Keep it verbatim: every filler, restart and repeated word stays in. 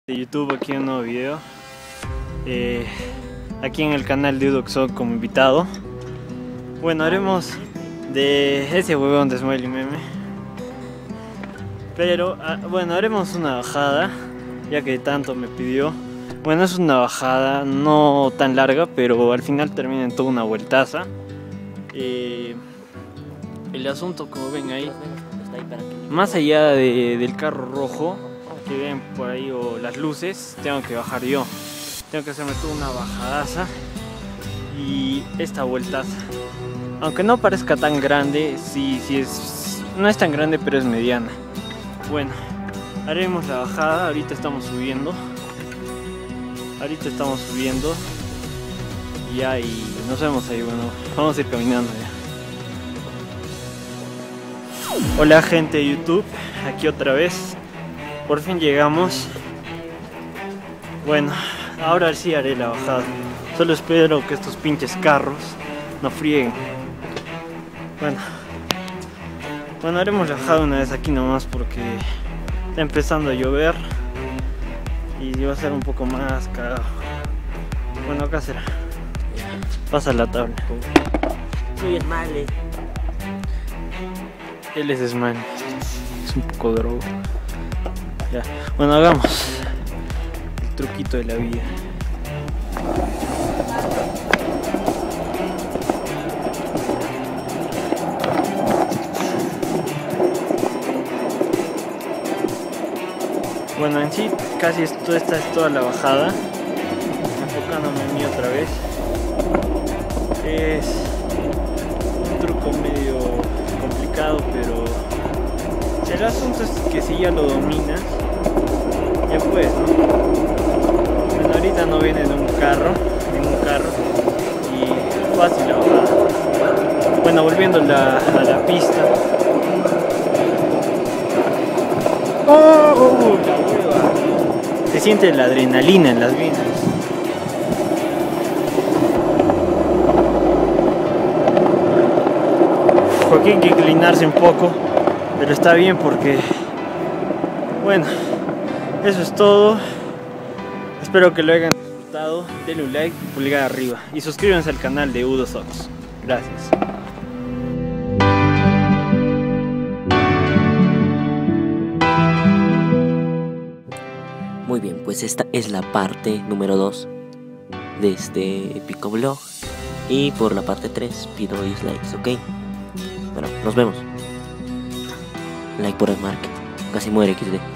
De YouTube, aquí un nuevo video, eh, aquí en el canal de Udoxo como invitado. Bueno, haremos de ese huevón de Smiley Meme, pero ah, bueno, haremos una bajada, ya que tanto me pidió. Bueno, es una bajada no tan larga, pero al final termina en toda una vueltaza. eh, El asunto, como ven ahí, más allá de, del carro rojo que ven por ahí o las luces, tengo que bajar yo. Tengo que hacerme toda una bajadaza y esta vueltaza. Aunque no parezca tan grande, sí, sí es, no es tan grande, pero es mediana. Bueno, haremos la bajada. Ahorita estamos subiendo. Ahorita estamos subiendo. Y ahí nos vemos ahí. Bueno, vamos a ir caminando ya. Hola gente de YouTube, aquí otra vez. Por fin llegamos. Bueno, ahora sí haré la bajada. Solo espero que estos pinches carros no frieguen. Bueno, bueno, haremos la bajada una vez aquí nomás porque está empezando a llover y va a ser un poco más cagado. Bueno, acá será. Pasa la tabla. Soy Smiley. Él es Smiley. Es un poco drogo. Ya. Bueno, hagamos el truquito de la vida. Bueno, en sí casi esto, esta es toda la bajada. Enfocándome en mí otra vez. Es un truco medio complicado, pero el asunto es que si ya lo dominas, ya puedes, ¿no? Bueno, ahorita no viene de un carro, ningún carro, y fácil la bajada. Bueno, volviendo a la, a la pista. ¡Oh! ¡Oh! La hueva. Se siente la adrenalina en las venas. Aquí hay que inclinarse un poco, pero está bien porque, bueno, eso es todo. Espero que lo hayan disfrutado. Denle un like y pulgar arriba. Y suscríbanse al canal de Udoxo. Gracias. Muy bien, pues esta es la parte número dos de este épico vlog. Y por la parte tres pido dislikes, ¿ok? Bueno, nos vemos. Like por el market. Casi muere equis de.